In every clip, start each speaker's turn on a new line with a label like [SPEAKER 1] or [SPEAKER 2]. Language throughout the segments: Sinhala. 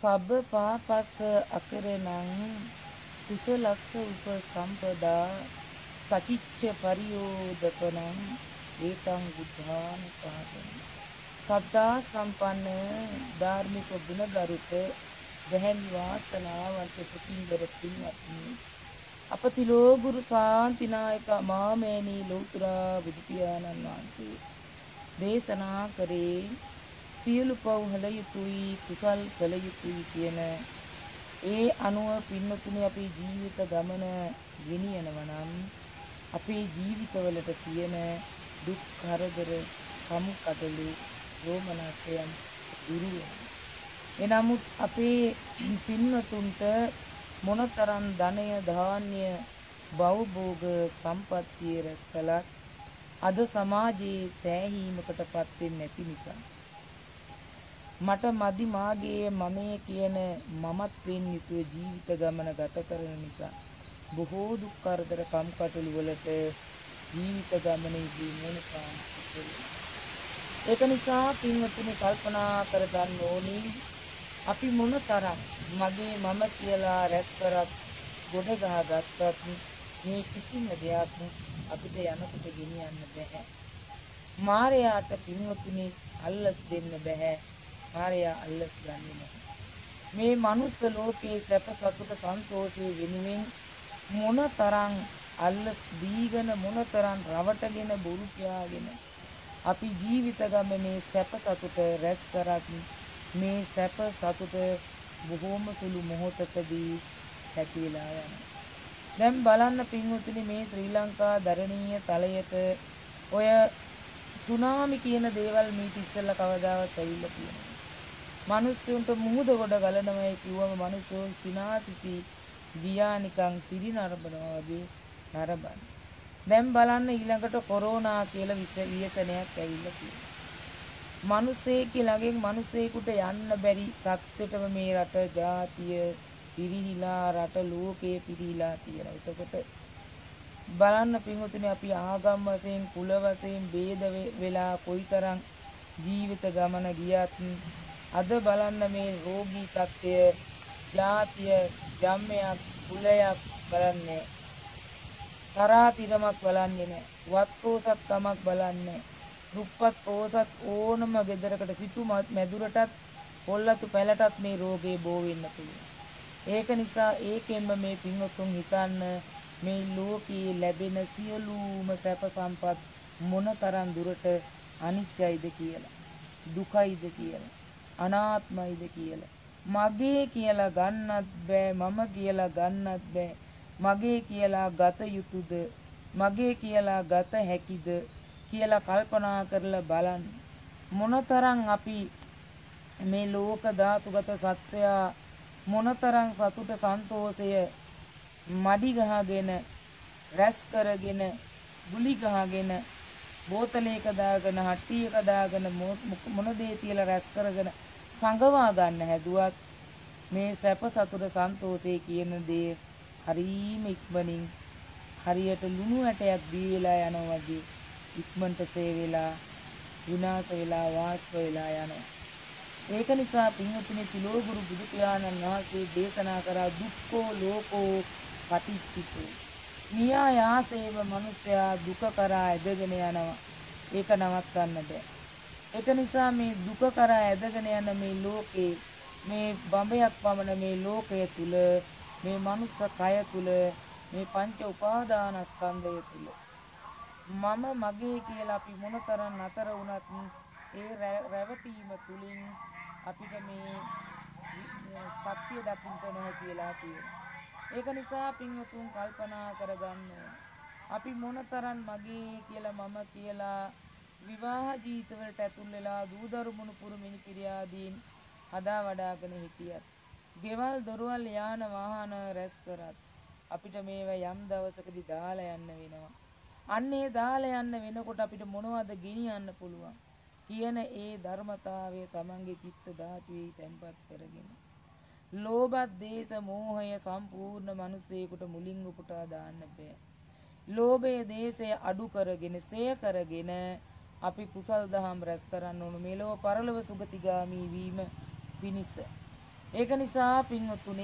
[SPEAKER 1] සබ්බ පාපස්ස අකරණං කුසලස්ස උපසම්පදා සචිච්ච පරියෝදපනං ඒතං බුද්ධාන ශාසනං. සද්ධා සම්පන්න ධාර්මික ගුණගරුක දැහැමි වාසනාවන්ත සුපින්දර පින්වත්නි, අපතිලෝ ගුරු ශාන්තිනායක මාමේනී ලෞතර බුදු පියාණන් වහන්සේ දේශනා කරේ සියලු පව් හල යුතුයි කුසල් කළ යුතුයි කියන ඒ අනුව පින්නතුනේ අපේ ජීවිත ගමන ගෙනියනවා නම් අපේ ජීවිතවලට තියෙන දුක් කරදර කමු කඩලු රෝමනස්යන් දුරු වෙනවා. එනමුත් අපේ පින්නතුන්ට මොනතරම් ධනය ධාන්‍ය භවභෝග සම්පත්තිය රැස් කළත් අද සමාජයේ සෑහීමකටපත් වෙන්නේ නැති නිසා, මට මදි මාගේ මමයේ කියන මමත්වෙන් යුතුව ජීවිත ගමන ගත කරන නිසා බොහෝ දුක් කරදර කම්කටොළු වලට ජීවිත ගමනේදී මුහුණ පාන්න සිදු වෙනවා. ඒක නිසා පින්වත්නි කල්පනා කරගන්න ඕනි, අපි මොනතරම් මගේ මම කියලා රැස් කරත් ගොඩ ගහගත්තත් මේ කිසිම දෙයක් අපිට යනකොට ගෙනියන්න බෑ. මාරයාට පින්වත්නි අල්ලස් දෙන්න බෑ. මාරයා අල්ලස් ගන්නෙ නැහැ. මේ මනුස්ස ලෝකේ සැප සතුට සන්තෝෂයේ වෙනුවෙන් මොනතරම් අල්ලස් දීගෙන මොනතරම් රවටගෙන බොරු කියාගෙන අපි ජීවිත ගමනේ සැප සතුට රැස් කරත් මේ සැප සතුට බොහෝම සුළු මොහොතකදී ඇතිලා යනවා. දැන් බලන්න පින්වතුනි, මේ ශ්‍රී ලංකා දරණීය තලයට ඔය සුනාමි කියන දේවල් මීට ඉස්සෙල්ලා කවදාවත් ඇවිල්ලා තියෙනවා. මිනිස්සුන්ට මුහුද ගොඩ ගලනවයි කිව්වම මිනිස්සු සිනාසිසි ගියා නිකන් සිරි නරඹනවා වගේ නරඹන. දැන් බලන්න ඊළඟට කොරෝනා කියලා ව්‍යසනයක් ඇවිල්ලා තියෙනවා. මිනිස්සෙක් ළඟෙන් මිනිස්සෙකුට යන්න බැරි තත්ත්වෙටම මේ රට ජාතිය පිරිහිලා, රට ලෝකේ පිරිහිලා තියෙනවා. එතකොට බලන්න පින්වතුනි, අපි ආගම් වශයෙන් කුල වශයෙන් ભેද වෙලා කොයිතරම් ජීවිත ගමන ගියත් අද බලන්න මේ රෝගී තත්ත්වය, ජාතිය, ජම්මයක්, කුලයක් බලන්නේ, තරාතිරමක් බලන්නේ නැහැ, වත්පොසත්කමක් බලන්නේ, දුප්පත් පොසත් ඕනම ගෙදරකට සිටු මැදුරටත් පොල්ලතු පැලටත් මේ රෝගේ බෝ වෙන්න පුළුවන්. ඒක නිසා ඒකෙන්ම මේ පින්වතුන් හිතන්න, මේ ලෝකයේ ලැබෙන සියලුම සැප සම්පත් මොනතරම් දුරට අනිත්‍යයිද කියලා, දුකයිද කියලා, අනාත්මයිද කියලා, මගේ කියලා ගන්නත් බෑ, මම කියලා ගන්නත් බෑ, මගේ කියලා ගත යුතුද, මගේ කියලා ගත හැකිද කියලා කල්පනා කරලා බලන්න. මොනතරම් අපි මේ ලෝක ධාතුගත සත්වයා මොනතරම් සතුට සන්තෝෂය මඩි ගහගෙන රැස් කරගෙන ගුලි ගහගෙන බෝතලයක දාගෙන හට්ටියක දාගෙන මොන දේ තියලා රැස් කරගෙන සංගවා ගන්න හැදුවත් මේ සැප සතුට සන්තෝෂය කියන දේ හරීම ඉක්මනින් හරියට ලුණු ඇටයක් දී වෙලා යනවා වගේ ඉක්මනට සේ වෙලා විනාශ වෙලා වාෂ්ප වෙලා යනවා. ඒක නිසා පින්වත්නි, තිලෝගුරු බුදු පියාණන් වහන්සේ දේශනා කරා දුක්ඛෝ ලෝකෝ පටිච්චිතෝ. නියායාසේව මනුස්සයා දුක කරා ඇදගෙන යනවා. ඒක නවත්තන්න බෑ. ඒක නිසා මේ දුක කරා ඇදගෙන යන මේ ලෝකේ, මේ බඹයක් පමණ මේ ලෝකය තුල, මේ මනුස්ස කය තුල, මේ පංච උපාදානස්කන්ධය තුල මම මගේ කියලා අපි මොනතරම් නතර වුණත් ඒ රැවටීම තුලින් අපිට මේ සත්‍ය දකින්න නැහැ කියලා කියනවා. ඒක නිසා පින්වතුන් කල්පනා කරගන්න ඕන, අපි මොනතරම් මගේ කියලා මම කියලා විවාහ ජීවිතවලට ඇතුල් වෙලා දූ දරුමුණු පුරු මිනිපිරියාදීන් හදා වඩාගෙන හිටියත්, ගෙවල් දොරවල් යාන වාහන රැස් කරත් අපිට මේවා යම් දවසකදී දාලා යන්න වෙනවා. අන්නේ දාලා යන්න වෙනකොට අපිට මොනවද ගෙනියන්න පුළුවන් කියන ඒ ධර්මතාවය තමන්ගේ චිත්ත ධාතුවේ තැන්පත් කරගෙන, ලෝභ දේශ මෝහය සම්පූර්ණ මිනිසෙකුට මුලින් උපුටා දාන්න බෑ. ලෝභය දේශය අඩු කරගෙන, සය කරගෙන අපි කුසල් දහම් රැස් කරන්න ඕන, මෙලොව පරලොව සුගතිගාමී වීම පිණිස. ඒක නිසා පින්වතුනි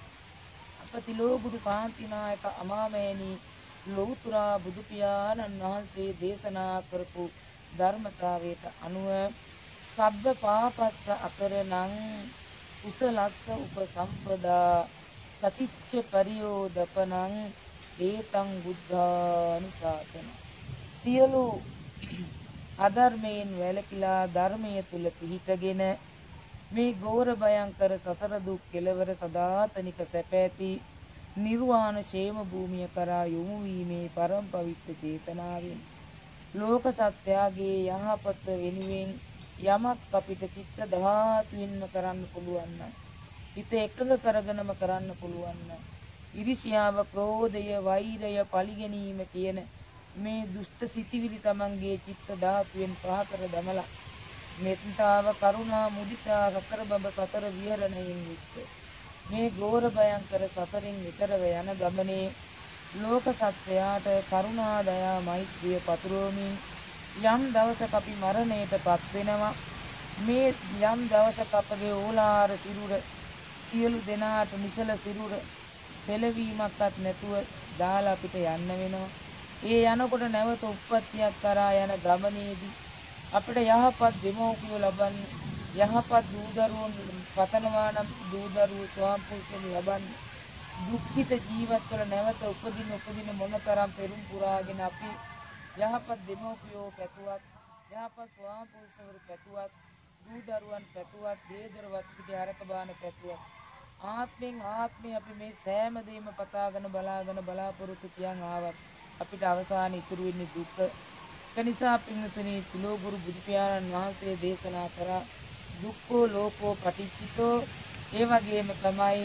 [SPEAKER 1] අපතිලෝ ගුරු ශාන්තිනායක අමාමෑණී ලෞතර බුදු පියාණන් වහන්සේ දේශනා කරපු ධර්මතාවයට අනුව සබ්බ පාපස්ස අකරණං කුසලස්ස උපසම්පදා සචිච්ච පරියෝදපනං ඒතං බුද්ධානුශාසන සියලු අධර්මයෙන් වැළකීලා ධර්මයේ තුල පිහිටගෙන මේ ගෝර භයංකර සතර දුක් කෙලවර සදාතනික සැප ඇති නිර්වාණ ക്ഷേම භූමිය කරා යොමු වීමේ පරම පවිත්‍ර චේතනාවෙන් ලෝක සත්‍යයේ යහපත වෙනුවෙන් යමක් අපිට චිත්ත ධාතුවින්ම කරන්න පුළුවන් නම් හිත එකඟ කරගෙනම කරන්න පුළුවන් නම් ඉරිෂියාව ක්‍රෝධය වෛරය පරිගැනීම කියන මේ දුෂ්ට සිතිවිලි තමන්ගේ චිත්ත ධාතුවෙන් පහ කර දමලා මෙත්තාව කරුණා මුදිතා සතර බඹ සතර විහරණයෙන් යුක්ත මේ ගෝර භයංකර සසරින් විතරව යන ගමනේ ලෝක සත්වයාට කරුණා දයා මෛත්‍රිය පතුරවමින් යම් දවසක අපි මරණයටපත් වෙනවා මේ යම් දවසක අපගේ ඕලාර සිරුර සියලු දෙනාට නිසල සිරුර සෙලවීමක්වත් නැතුව දාලා අපිට යන්න වෙනවා ඒ යනකොට නැවත උප්පත්තියක් කරා යන ගමනේදී අපිට යහපත් දෙමෝපියෝ ලබන්න යහපත් දූ දරුවෝ පතනවා නම් දූ දරුවෝ ස්වාම පුරුෂයන් ලබන්න දුක්ඛිත ජීවත් වල නැවත උපදින මොනතරම් පෙරම් පුරාගෙන අපි යහපත් දෙමෝපියෝ පැතුවත් යහපත් ස්වාම පුරුෂවරු පැතුවත් දූ දරුවන් පැතුවත් දේදරවත් පිට අරක බාන පැතුවත් ආත්මෙන් ආත්මේ අපි මේ සෑම දෙයක්ම පතාගෙන බලාගෙන බලාපොරොත්තු තියන් ආවත් අපිට අවසාන ඉතුරු වෙන්නේ දුක. ඒ නිසා පින්තුනි තුලෝ ගුරු බුදු පියාණන් වහන්සේ දේශනා කරා දුක්ඛෝ ලෝකෝ පටිච්චිතෝ ඒ වගේම තමයි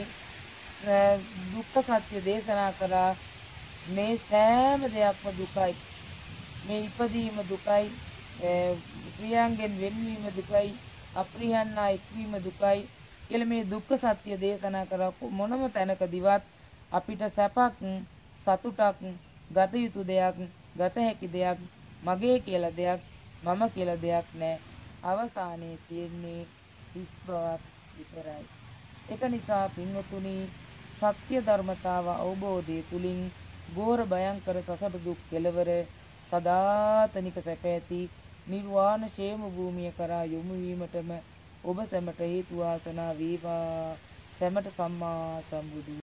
[SPEAKER 1] දුක්ඛ සත්‍ය දේශනා කරා මේ සෑම දෙයක්ම දුකයි. මේ ඉපදීම දුකයි, ප්‍රියංගෙන් වෙන්වීම දුකයි, අප්‍රියයන්ා එක්වීම දුකයි කියලා මේ දුක්ඛ සත්‍ය දේශනා කරා මොනම තැනකදීවත් අපිට සැපක් සතුටක් ගත යුතු දෙයක් ගත හැකි දෙයක් මගේ කියලා දෙයක් මම කියලා දෙයක් නැහැ. අවසානයේ තියෙන්නේ හිස් බවක් විතරයි. ඒක නිසා පින්වතුනි සත්‍ය ධර්මතාව අවබෝධය තුලින් ගෝර භයංකර සසර දුක් කෙලවර සදාතනික සැප ඇති නිර්වාණ ക്ഷേම භූමිය කරා යොමු වීමටම ඔබ සැමට හේතු වාසනා වේවා. සැමට සම්මා සම්බුදු